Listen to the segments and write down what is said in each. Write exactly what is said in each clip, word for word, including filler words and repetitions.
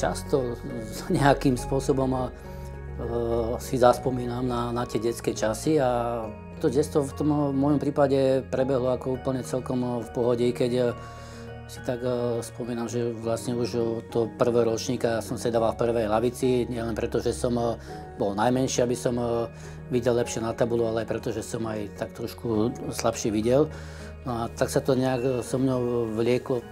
Často nejakým spôsobom uh, si zaspomínam na, na tie detské časy a to detstvo v tom mojom prípade prebehlo ako úplne celkom v pohode, keď uh, si tak uh, spomínam, že vlastne už to prvého ročníka som sedával v prvej lavici, nielen preto, že som uh, bol najmenší, aby som uh, videl lepšie na tabulu, ale aj preto, že som aj tak trošku slabšie videl. No a tak sa to nejak so mnou vlieklo.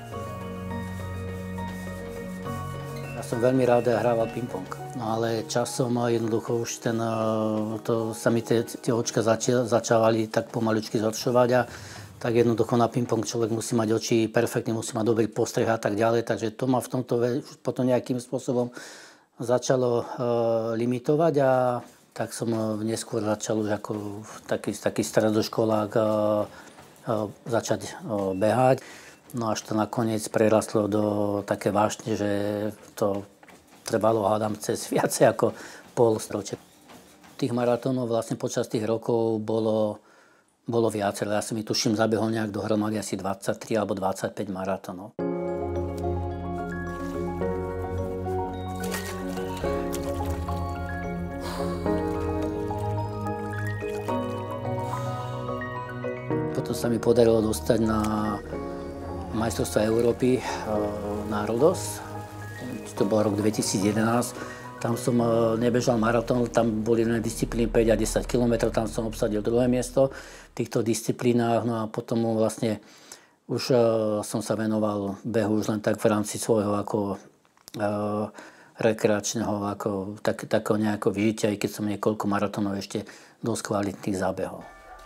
Ja som veľmi rád hrával ping-pong, no ale časom jednoducho už ten, to, sa mi tie, tie očka zači, začávali tak pomaličky zhoršovať a tak jednoducho na ping-pong človek musí mať oči perfektne, musí mať dobrý postreh a tak ďalej, takže to ma v tomto potom nejakým spôsobom začalo uh, limitovať a tak som uh, neskôr začal už ako taký, taký stredoškolák uh, uh, začať uh, behať. No až to nakoniec prerastlo do také vášne, že to trvalo, hádam, cez viacej ako pol storočia. Tých maratónov vlastne počas tých rokov bolo, bolo viacero. Ja som mi tuším zabehol nejak dohromady asi dvadsaťtri alebo dvadsaťpäť maratónov. Potom sa mi podarilo dostať na majstrovstvá Európy na Rodos. To bol rok dvetisíc jedenásť. Tam som nebežal maratón, tam boli len disciplíny päť a desať kilometrov, tam som obsadil druhé miesto v týchto disciplínách. No a potom vlastne už som sa venoval behu už len tak v rámci svojho ako uh, rekreačného, ako tak, takého nejakého vyžitia, aj keď som niekoľko maratónov ešte dosť kvalitných zabehol.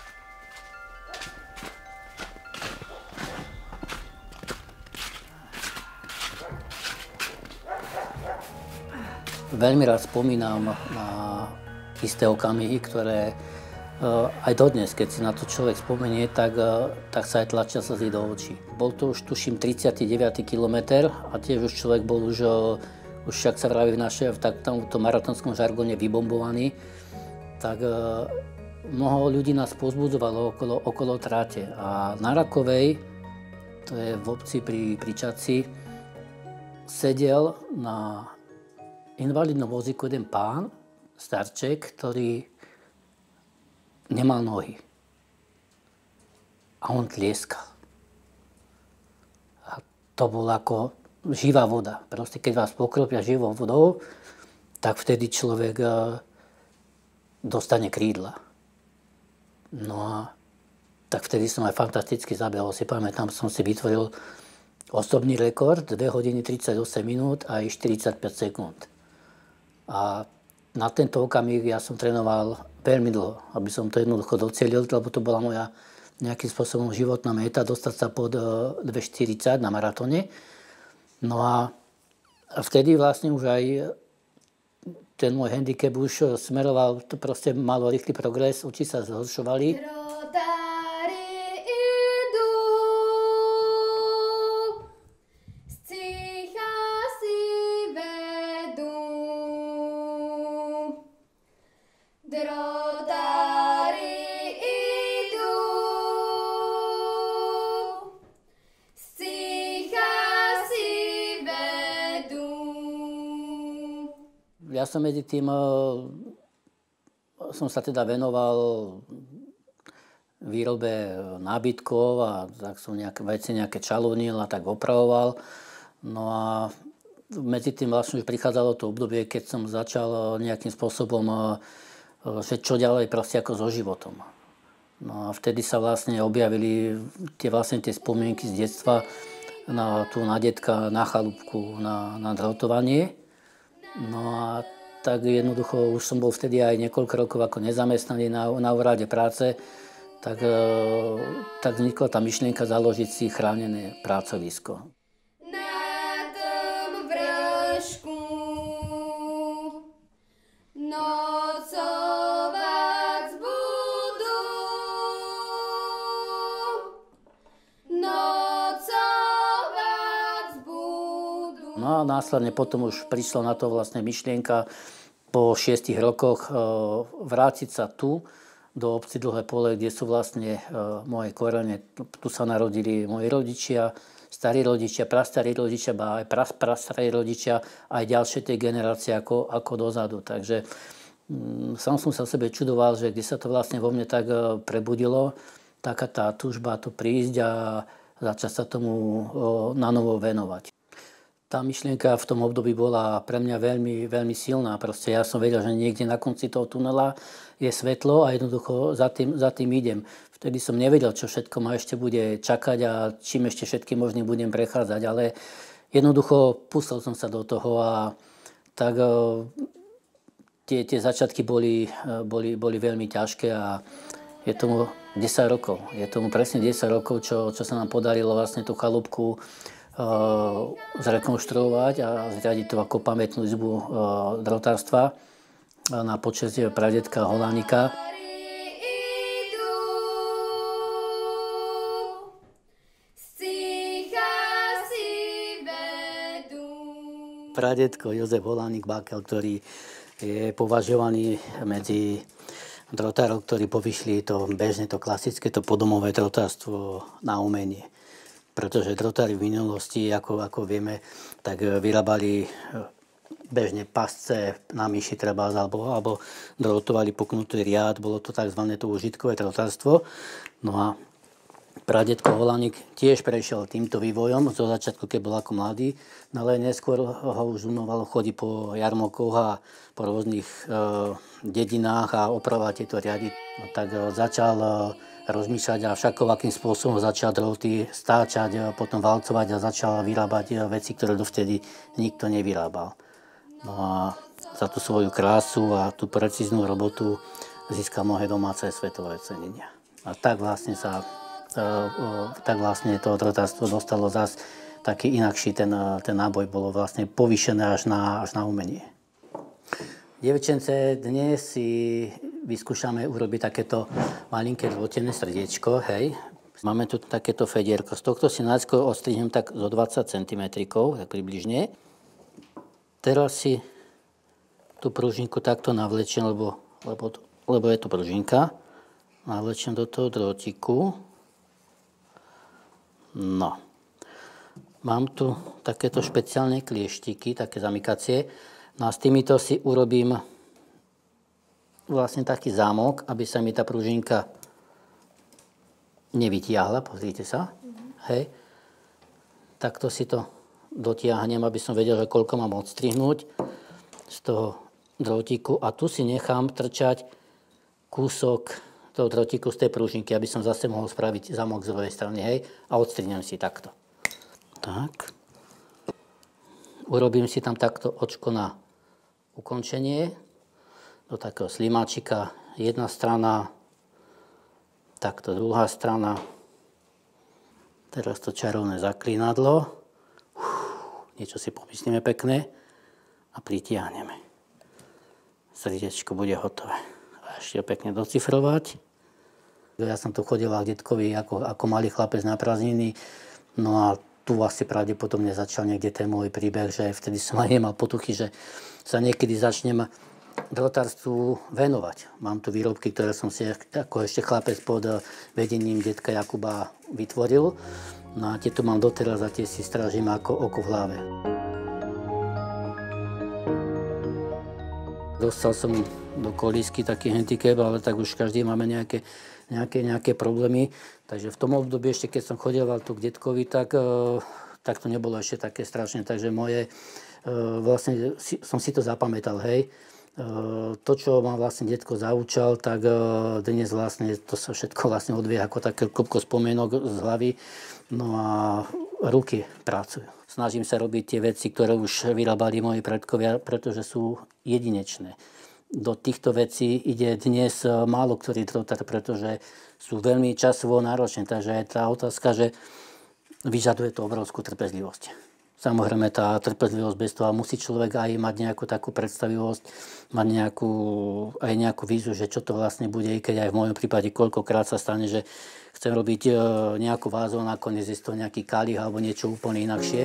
Veľmi rád spomínam na isté okamihy, ktoré uh, aj dodnes, keď si na to človek spomenie, tak, uh, tak sa aj tlačia slzy do očí. Bol to už tuším tridsiaty deviaty kilometr a tiež už človek bol už, uh, už však sa vraví v našej, v tomto maratónskom žargone vybombovaný, tak uh, mnoho ľudí nás pozbudzovalo okolo, okolo tráte. A na Rakovej, to je v obci pri, pri Čadci, sedel na invalidnom vozíku jeden pán, starček, ktorý nemal nohy. A on tlieskal. A to bola ako živá voda. Proste keď vás pokropia živou vodou, tak vtedy človek dostane krídla. No a tak vtedy som aj fantasticky zabehol. Si pamätám, som si vytvoril osobný rekord, dve hodiny tridsaťosem minút a štyridsaťpäť sekúnd. A na tento okamih ja som trénoval veľmi dlho, aby som to jednoducho docielil, lebo to bola moja nejakým spôsobom životná meta, dostať sa pod dve štyridsať na maratóne. No a vtedy vlastne už aj ten môj handicap už smeroval, to proste malo rýchly progres, oči sa zhoršovali. Ja som medzi tým, som sa teda venoval výrobe nábytkov a tak som nejaké veci nejaké čalúnil a tak opravoval. No a medzi tým vlastne už prichádzalo to obdobie, keď som začal nejakým spôsobom, že čo ďalej proste ako so životom. No a vtedy sa vlastne objavili tie, vlastne tie spomienky z detstva na, tu na detka, na chalúbku, na, na drotovanie. No a tak jednoducho už som bol vtedy aj niekoľko rokov ako nezamestnaný na, na úrade práce, tak, tak vznikla tá myšlienka založiť si chránené pracovisko. Na tom vršku nocovať budú, nocovať budú. No a následne potom už prišla na to vlastne myšlienka po šiestich rokoch vrátiť sa tu do obci Dlhé Pole, kde sú vlastne moje korene. Tu sa narodili moji rodičia, starí rodičia, prastarí rodičia, aj pras, prastarí rodičia, aj ďalšie tie generácie ako, ako dozadu. Takže mm, sám som sa sebe čudoval, že kde sa to vlastne vo mne tak prebudilo, taká tá túžba to prísť a začať sa tomu o, na novo venovať. Tá myšlienka v tom období bola pre mňa veľmi, veľmi silná. Proste ja som vedel, že niekde na konci toho tunela je svetlo a jednoducho za tým, za tým idem. Vtedy som nevedel, čo všetko ma ešte bude čakať a čím ešte všetkým možným budem prechádzať, ale jednoducho pustil som sa do toho a tak tie, tie začiatky boli, boli, boli veľmi ťažké a je tomu desať rokov. Je tomu presne desať rokov, čo, čo sa nám podarilo vlastne tú chalúbku Uh, zrekonštruovať a zriadiť to ako pamätnú izbu uh, drotárstva uh, na počesť pradetka Holánika. Pradedko Jozef Holánik Bakel, ktorý je považovaný medzi drotárov, ktorí povyšli to bežne, to klasické, to podomové drotárstvo na umenie. Pretože drotári v minulosti, ako, ako vieme, tak vyrábali bežne pasce na myši trebárs, alebo, alebo drotovali puknutý riad, bolo to tzv. To užitkové drotárstvo. No a pradedko Holánik tiež prešiel týmto vývojom, zo začiatku, keď bol ako mladý, no ale neskôr ho už unovalo chodiť po jarmokoch a po rôznych e, dedinách a opravovať tieto riady. No, tak e, začal e, rozmýšľať a všakovakým spôsobom začal droty stáčať, potom valcovať a začal vyrábať veci, ktoré dovtedy nikto nevyrábal. No a za tú svoju krásu a tú precíznu robotu získal mnohé domáce svetové cenenia. A tak vlastne sa tak vlastne to drotárstvo dostalo zas taký inakší, ten, ten náboj bolo vlastne povýšené až na, až na umenie. Dievčence, dnes si vyskúšame urobiť takéto malinké drôtené srdiečko, hej. Máme tu takéto fedierko. Z tohto si najskôr odstrihnem tak zo dvadsať centimetrov, tak približne. Teraz si tú pružinku takto navlečiem, lebo, lebo, lebo je to pružinka. Navlečiem do toho drôtiku. No. Mám tu takéto špeciálne klieštiky, také zamykacie. No a s týmito si urobím vlastne taký zámok, aby sa mi tá pružinka nevytiahla. Pozrite sa. Mm-hmm. Hej. Takto si to dotiahnem, aby som vedel, že koľko mám odstrihnúť z toho drôtiku. A tu si nechám trčať kúsok toho drôtiku z tej pružinky, aby som zase mohol spraviť zámok z druhej strany. Hej. A odstrihnem si takto. Tak. Urobím si tam takto očko na ukončenie. Do takého slimáčika. Jedna strana, takto druhá strana. Teraz to čarovné zaklínadlo. Uf, niečo si pomyslíme pekné a pritiahneme. Srdiečko bude hotové. A ešte pekne docifrovať. Ja som tu chodil k detkovi ako, ako malý chlapec na prázdniny. No a tu asi pravdepodobne začal niekde ten môj príbeh, že vtedy som aj nemal potuchy, že sa niekedy začnem drotárstvu venovať. Mám tu výrobky, ktoré som si ako ešte chlapec pod vedením detka Jakuba vytvoril. No a tie tu mám doteraz a tie si strážim ako oko v hlave. Dostal som do kolísky taký handicap, ale tak už každý máme nejaké, nejaké, nejaké problémy. Takže v tom období ešte, keď som chodil tu k detkovi, tak, tak to nebolo ešte také strašné. Takže moje, vlastne som si to zapamätal, hej. To, čo ma vlastne detko zaučal, tak dnes vlastne to sa všetko vlastne odvie ako také kopko spomienok z hlavy. No a ruky pracujú. Snažím sa robiť tie veci, ktoré už vyrábali moji predkovia, pretože sú jedinečné. Do týchto vecí ide dnes málo ktorý drotár, pretože sú veľmi časovo náročné. Takže je tá otázka, že vyžaduje to obrovskú trpezlivosť. Samozrejme, tá trpezlivosť bez toho musí človek aj mať nejakú takú predstavivosť, mať nejakú, aj nejakú víziu, že čo to vlastne bude, keď aj v mojom prípade koľkokrát sa stane, že chcem robiť nejakú vázu, nakoniec je to nejaký kalich alebo niečo úplne inakšie.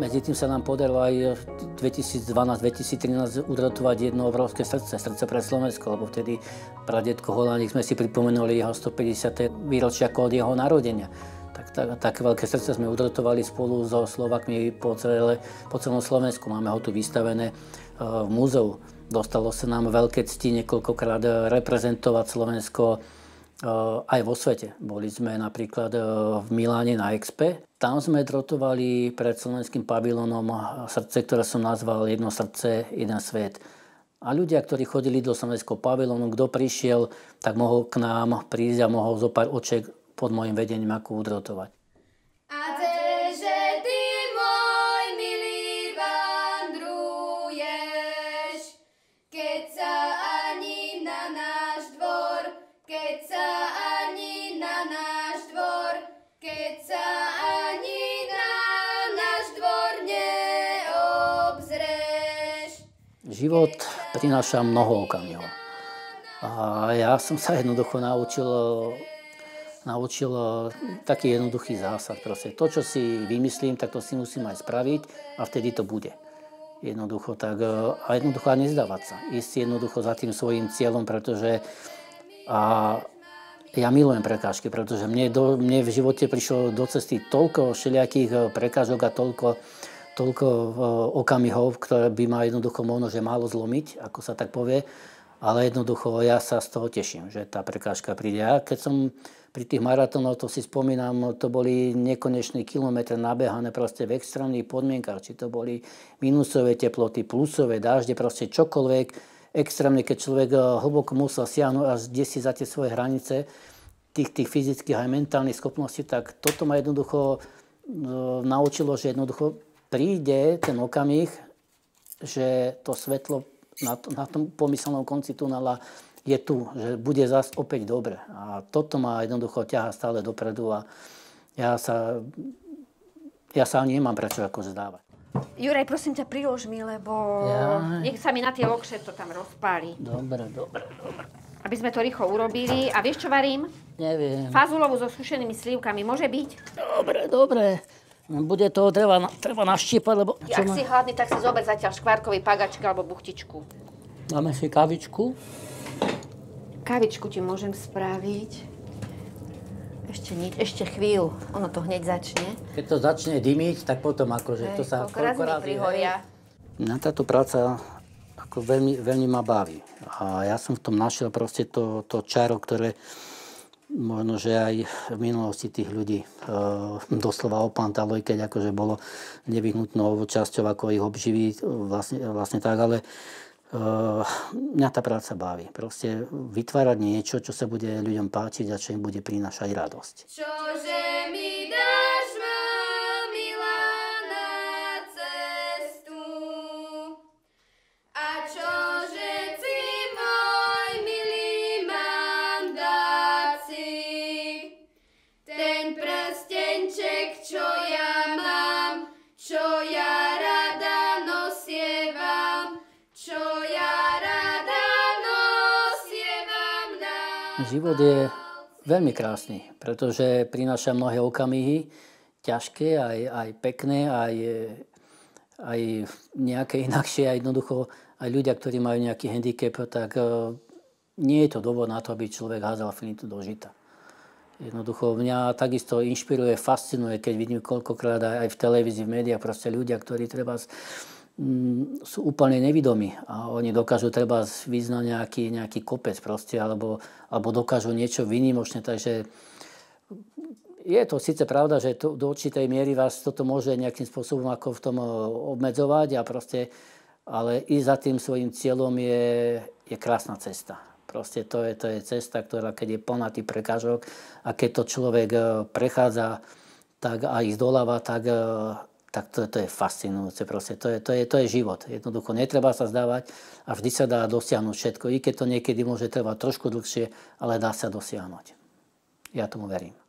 Medzi tým sa nám podarilo aj v dvetisícdvanásť dvetisíctrinásť udratovať jedno obrovské srdce, srdce pre Slovensko, lebo vtedy pradedko Holánik sme si pripomenuli jeho stopäťdesiate výročie ako od jeho narodenia. Tak, tak, také veľké srdce sme udratovali spolu so Slovakmi po, celé, po celom Slovensku. Máme ho tu vystavené uh, v múzeu. Dostalo sa nám veľké cti niekoľkokrát reprezentovať Slovensko aj vo svete. Boli sme napríklad v Miláne na Expe. Tam sme drotovali pred slovenským pavilónom srdce, ktoré som nazval Jedno srdce, jeden svet. A ľudia, ktorí chodili do slovenského pavilónu, kto prišiel, tak mohol k nám prísť a mohol zo pár očiek pod môjim vedením ako udrotovať. A že ty, môj milý, vandruješ, keď sa ani na náš dvor, keď sa ani na náš dvor, keď sa ani na náš dvor neobzrieš. Život prináša mnoho okamihov. A ja som sa jednoducho naučil, naučil taký jednoduchý zásad. Proste to, čo si vymyslím, tak to si musím aj spraviť a vtedy to bude. Jednoducho tak, a jednoducho nezdávať sa. Ísť jednoducho za tým svojím cieľom, pretože a ja milujem prekážky, pretože mne, do, mne v živote prišlo do cesty toľko všelijakých prekážok a toľko, toľko okamihov, ktoré by ma jednoducho možno že málo zlomiť, ako sa tak povie, ale jednoducho ja sa z toho teším, že tá prekážka príde. Ja keď som pri tých maratónoch, to si spomínam, to boli nekonečné kilometre nabehané proste v extrémnych podmienkach, či to boli minusové teploty, plusové dážde, proste čokoľvek, extrémne, keď človek hlboko musel siahnuť až desi za tie svoje hranice tých, tých fyzických aj mentálnych schopností, tak toto ma jednoducho no, naučilo, že jednoducho príde ten okamih, že to svetlo na, to, na tom pomyselnom konci tunela je tu, že bude zase opäť dobre. A toto ma jednoducho ťahá stále dopredu a ja sa, ja sa ani nemám prečo ako zdávať. Juraj, prosím ťa, prilož mi, lebo ja. Nech sa mi na tie lokše to tam rozpáli. Dobre, dobre, dobre. Aby sme to rýchlo urobili. A vieš, čo varím? Neviem. Fazulovú so sušenými slívkami, môže byť? Dobre, dobre. Bude toho treba, treba naštípať, lebo... Ak ma... si hladný, tak si zober zatiaľ škvárkový pagačky alebo buchtičku. Dáme si kavičku. Kavičku ti môžem spraviť. Ešte nič, ešte chvíľu, ono to hneď začne. Keď to začne dymiť, tak potom akože Hej, to sa koľko razy prihoria. Mňa táto práca ako veľmi, veľmi ma baví. A ja som v tom našiel proste to, to čaro, ktoré možno, že aj v minulosti tých ľudí e, doslova opantalo, keď akože bolo nevyhnutnou časťou ako ich obživí, vlastne, vlastne tak, ale Uh, mňa tá práca baví. Proste vytvárať niečo, čo sa bude ľuďom páčiť a čo im bude prinášať radosť. Čože mi dáš, ma milá, na cestu? A čože si, môj milý, mám dať si? Ten prstenček, čo ja mám, čo ja rada nosievam, čo ja rada nosievam na... Život je veľmi krásny, pretože prináša mnohé okamihy, ťažké, aj, aj pekné, aj, aj nejaké inakšie, aj jednoducho aj ľudia, ktorí majú nejaký handicap, tak nie je to dôvod na to, aby človek házal finitu do žita. Jednoducho mňa takisto inšpiruje, fascinuje, keď vidím koľkokrát aj v televízii, v médiách, proste ľudia, ktorí treba sú úplne nevidomí a oni dokážu treba vyznať nejaký, nejaký kopec proste, alebo, alebo dokážu niečo výnimočné, takže je to síce pravda, že to, do určitej miery vás toto môže nejakým spôsobom ako v tom obmedzovať a proste, ale i za tým svojím cieľom je, je krásna cesta. Proste to je, to je cesta, ktorá keď je plná tých prekážok a keď to človek prechádza tak a ich zdoláva, tak tak to, to je fascinujúce. Proste. To, je, to, je, to je život. Jednoducho netreba sa zdávať a vždy sa dá dosiahnuť všetko. I keď to niekedy môže trvať trošku dlhšie, ale dá sa dosiahnuť. Ja tomu verím.